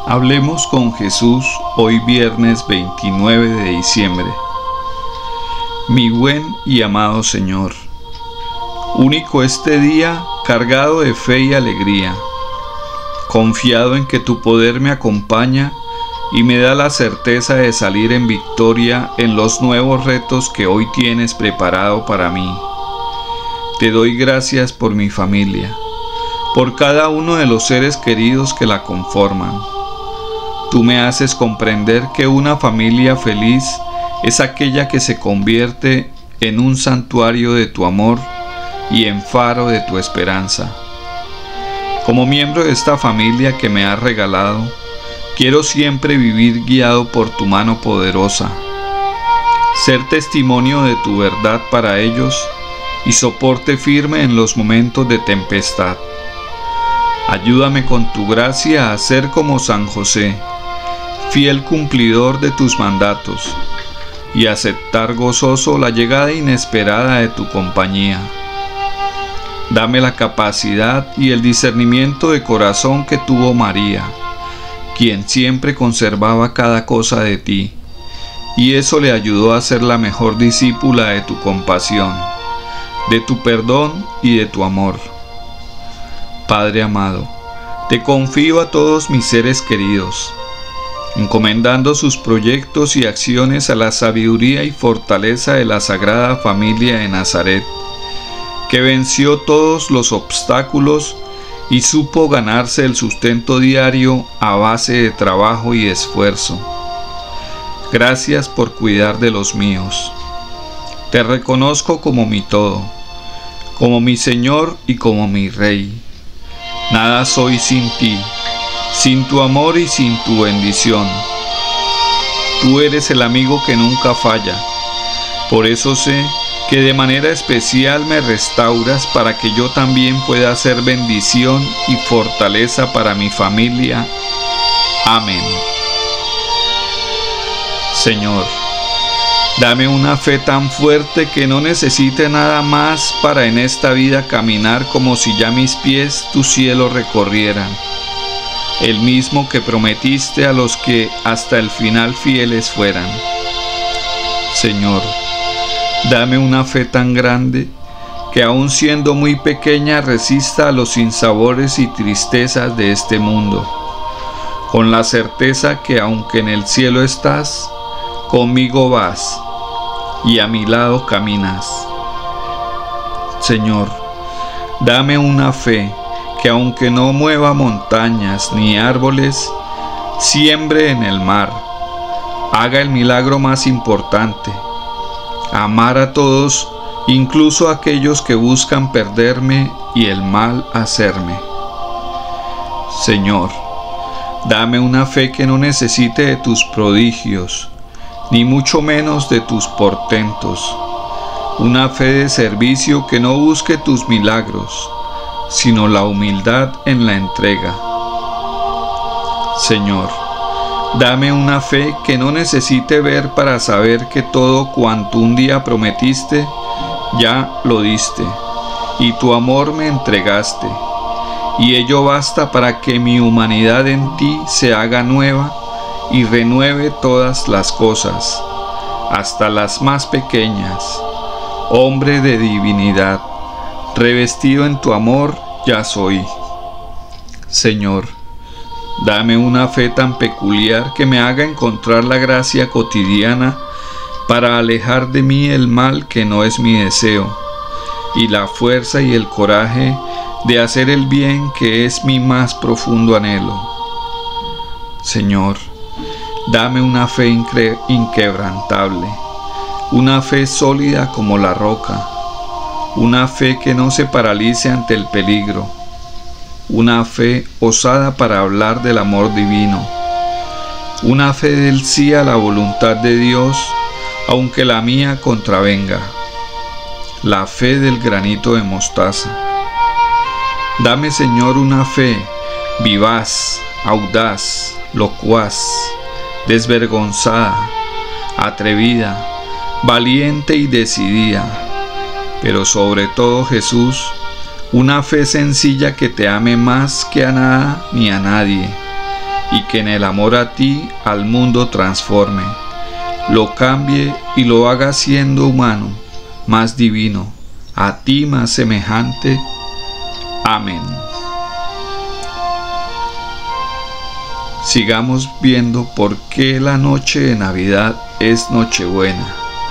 Hablemos con Jesús hoy viernes 29 de diciembre. Mi buen y amado Señor, único este día cargado de fe y alegría, confiado en que tu poder me acompaña y me da la certeza de salir en victoria en los nuevos retos que hoy tienes preparado para mí. Te doy gracias por mi familia, por cada uno de los seres queridos que la conforman. Tú me haces comprender que una familia feliz es aquella que se convierte en un santuario de tu amor y en faro de tu esperanza. Como miembro de esta familia que me has regalado, quiero siempre vivir guiado por tu mano poderosa, ser testimonio de tu verdad para ellos y soporte firme en los momentos de tempestad. Ayúdame con tu gracia a ser como San José, fiel cumplidor de tus mandatos, y aceptar gozoso la llegada inesperada de tu compañía. Dame la capacidad y el discernimiento de corazón que tuvo María, quien siempre conservaba cada cosa de ti, y eso le ayudó a ser la mejor discípula de tu compasión, de tu perdón y de tu amor. Padre amado, te confío a todos mis seres queridos, encomendando sus proyectos y acciones a la sabiduría y fortaleza de la Sagrada Familia de Nazaret, que venció todos los obstáculos y supo ganarse el sustento diario a base de trabajo y esfuerzo. Gracias por cuidar de los míos. Te reconozco como mi todo, como mi Señor y como mi Rey. Nada soy sin ti, sin tu amor y sin tu bendición. Tú eres el amigo que nunca falla. Por eso sé que de manera especial me restauras para que yo también pueda ser bendición y fortaleza para mi familia. Amén. Señor, dame una fe tan fuerte que no necesite nada más para en esta vida caminar como si ya mis pies tu cielo recorrieran, el mismo que prometiste a los que hasta el final fieles fueran. Señor, dame una fe tan grande que aun siendo muy pequeña resista a los sinsabores y tristezas de este mundo, con la certeza que aunque en el cielo estás, conmigo vas y a mi lado caminas. Señor, dame una fe que aunque no mueva montañas ni árboles, siembre en el mar, haga el milagro más importante, amar a todos, incluso a aquellos que buscan perderme y el mal hacerme. Señor, dame una fe que no necesite de tus prodigios, ni mucho menos de tus portentos, una fe de servicio que no busque tus milagros, sino la humildad en la entrega. Señor, dame una fe que no necesite ver para saber que todo cuanto un día prometiste, ya lo diste, y tu amor me entregaste, y ello basta para que mi humanidad en ti se haga nueva y renueve todas las cosas, hasta las más pequeñas. Hombre de divinidad, revestido en tu amor ya soy. Señor, dame una fe tan peculiar que me haga encontrar la gracia cotidiana para alejar de mí el mal que no es mi deseo, y la fuerza y el coraje de hacer el bien que es mi más profundo anhelo. Señor, dame una fe inquebrantable, una fe sólida como la roca, una fe que no se paralice ante el peligro, una fe osada para hablar del amor divino, una fe del sí a la voluntad de Dios, aunque la mía contravenga, la fe del granito de mostaza. Dame, Señor, una fe vivaz, audaz, locuaz, desvergonzada, atrevida, valiente y decidida, pero sobre todo, Jesús, una fe sencilla que te ame más que a nada ni a nadie, y que en el amor a ti al mundo transforme, lo cambie y lo haga siendo humano, más divino, a ti más semejante. Amén. Sigamos viendo por qué la noche de Navidad es Nochebuena.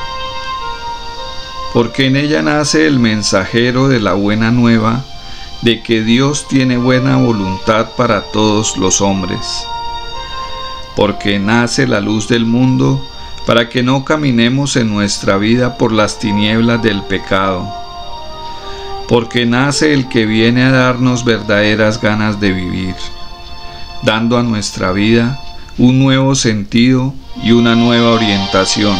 Porque en ella nace el mensajero de la buena nueva de que Dios tiene buena voluntad para todos los hombres. Porque nace la luz del mundo para que no caminemos en nuestra vida por las tinieblas del pecado. Porque nace el que viene a darnos verdaderas ganas de vivir, dando a nuestra vida un nuevo sentido y una nueva orientación.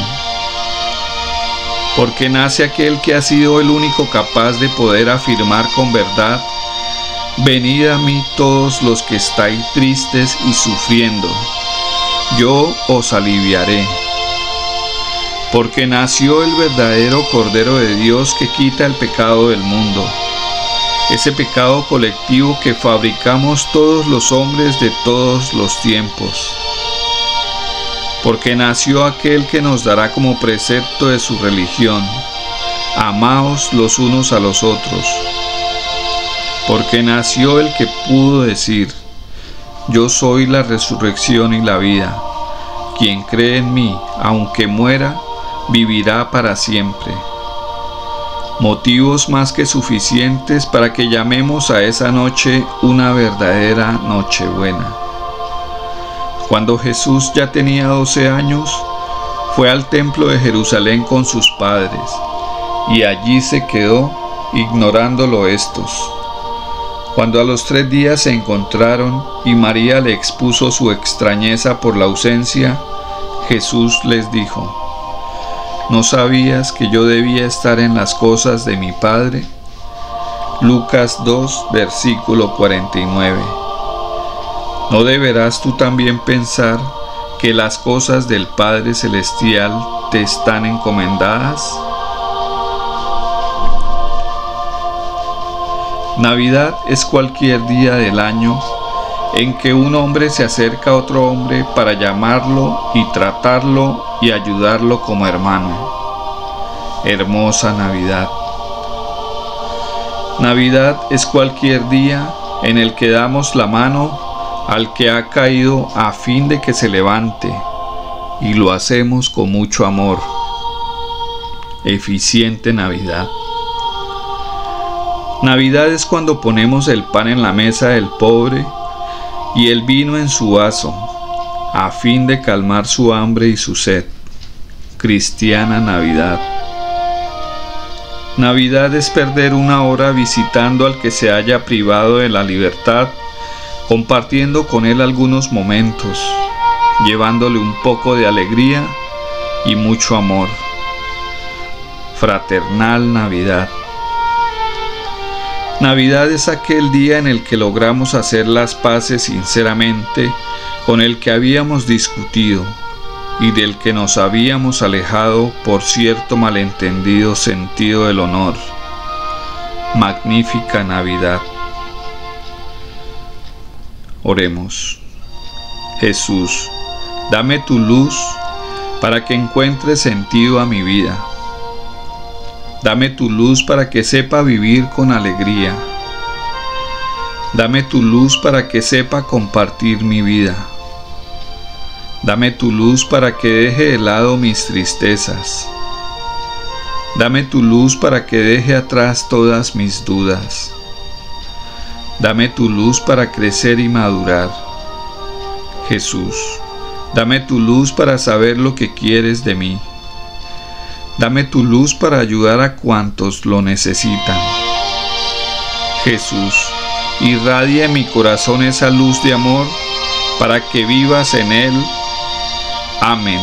Porque nace aquel que ha sido el único capaz de poder afirmar con verdad: venid a mí todos los que estáis tristes y sufriendo, yo os aliviaré. Porque nació el verdadero Cordero de Dios que quita el pecado del mundo, ese pecado colectivo que fabricamos todos los hombres de todos los tiempos. Porque nació aquel que nos dará como precepto de su religión: amaos los unos a los otros. Porque nació el que pudo decir: yo soy la resurrección y la vida. Quien cree en mí, aunque muera, vivirá para siempre. Motivos más que suficientes para que llamemos a esa noche una verdadera Nochebuena. Cuando Jesús ya tenía 12 años, fue al templo de Jerusalén con sus padres, y allí se quedó, ignorándolo estos. Cuando a los 3 días se encontraron y María le expuso su extrañeza por la ausencia, Jesús les dijo: ¿no sabías que yo debía estar en las cosas de mi Padre? Lucas 2, versículo 49. ¿No deberás tú también pensar que las cosas del Padre Celestial te están encomendadas? Navidad es cualquier día del año en que un hombre se acerca a otro hombre para llamarlo y tratarlo y ayudarlo como hermano. Hermosa Navidad. Navidad es cualquier día en el que damos la mano al que ha caído a fin de que se levante, y lo hacemos con mucho amor. Eficiente Navidad. Navidad es cuando ponemos el pan en la mesa del pobre y el vino en su vaso, a fin de calmar su hambre y su sed. Cristiana Navidad. Navidad es perder una hora visitando al que se haya privado de la libertad, compartiendo con él algunos momentos, llevándole un poco de alegría y mucho amor. Fraternal Navidad. Navidad es aquel día en el que logramos hacer las paces sinceramente con el que habíamos discutido y del que nos habíamos alejado por cierto malentendido sentido del honor. Magnífica Navidad. Oremos. Jesús, dame tu luz para que encuentre sentido a mi vida. Dame tu luz para que sepa vivir con alegría. Dame tu luz para que sepa compartir mi vida. Dame tu luz para que deje de lado mis tristezas. Dame tu luz para que deje atrás todas mis dudas. Dame tu luz para crecer y madurar. Jesús, dame tu luz para saber lo que quieres de mí. Dame tu luz para ayudar a cuantos lo necesitan. Jesús, irradia en mi corazón esa luz de amor para que vivas en él. Amén.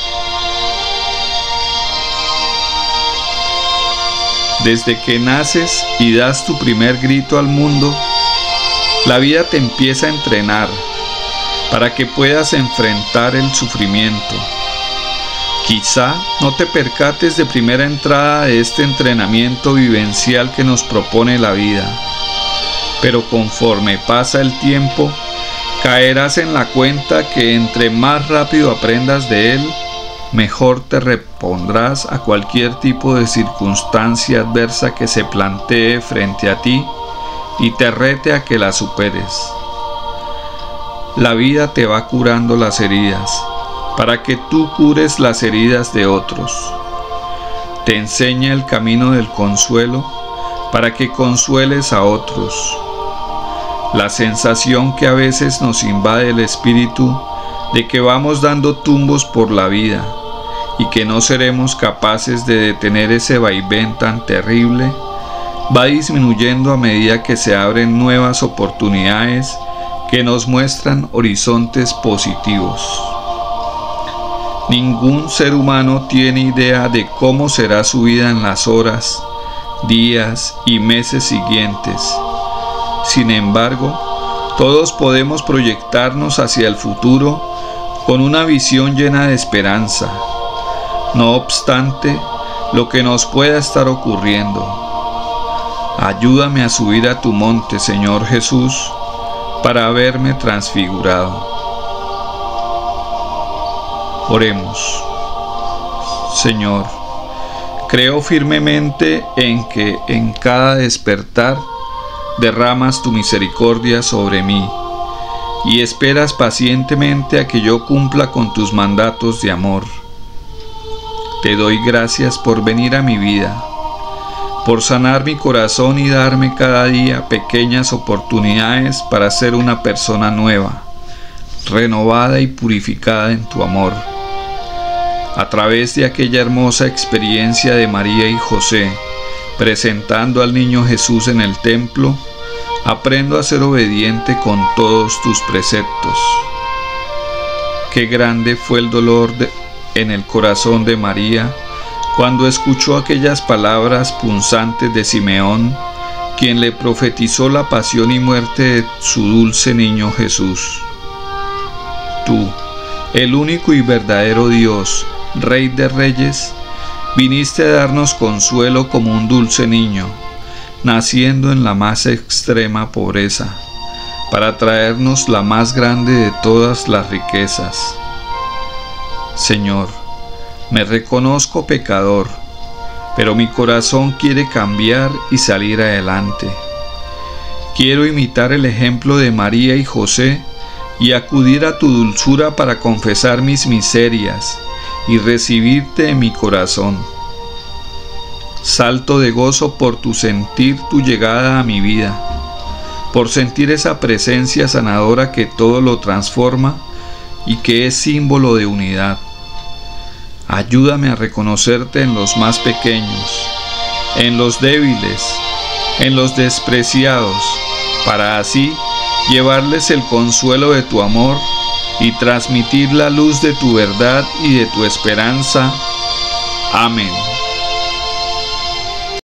Desde que naces y das tu primer grito al mundo, la vida te empieza a entrenar para que puedas enfrentar el sufrimiento. Quizá no te percates de primera entrada de este entrenamiento vivencial que nos propone la vida, pero conforme pasa el tiempo, Caerás en la cuenta que entre más rápido aprendas de Él, mejor te repondrás a cualquier tipo de circunstancia adversa que se plantee frente a ti y te rete a que la superes. La vida te va curando las heridas, para que tú cures las heridas de otros. Te enseña el camino del consuelo, para que consueles a otros. La sensación que a veces nos invade el espíritu de que vamos dando tumbos por la vida y que no seremos capaces de detener ese vaivén tan terrible, va disminuyendo a medida que se abren nuevas oportunidades que nos muestran horizontes positivos. Ningún ser humano tiene idea de cómo será su vida en las horas, días y meses siguientes. Sin embargo, todos podemos proyectarnos hacia el futuro con una visión llena de esperanza, no obstante lo que nos pueda estar ocurriendo. Ayúdame a subir a tu monte, Señor Jesús, para verme transfigurado. Oremos. Señor, creo firmemente en que en cada despertar derramas tu misericordia sobre mí y esperas pacientemente a que yo cumpla con tus mandatos de amor. Te doy gracias por venir a mi vida, por sanar mi corazón y darme cada día pequeñas oportunidades para ser una persona nueva, renovada y purificada en tu amor. A través de aquella hermosa experiencia de María y José, presentando al niño Jesús en el templo, aprendo a ser obediente con todos tus preceptos. Qué grande fue el dolor en el corazón de María cuando escuchó aquellas palabras punzantes de Simeón, quien le profetizó la pasión y muerte de su dulce niño Jesús. Tú, el único y verdadero Dios, Rey de Reyes, viniste a darnos consuelo como un dulce niño, naciendo en la más extrema pobreza, para traernos la más grande de todas las riquezas. Señor, me reconozco pecador, pero mi corazón quiere cambiar y salir adelante. Quiero imitar el ejemplo de María y José y acudir a tu dulzura para confesar mis miserias y recibirte en mi corazón. Salto de gozo por sentir tu llegada a mi vida, por sentir esa presencia sanadora que todo lo transforma y que es símbolo de unidad. Ayúdame a reconocerte en los más pequeños, en los débiles, en los despreciados, para así llevarles el consuelo de tu amor y transmitir la luz de tu verdad y de tu esperanza. Amén.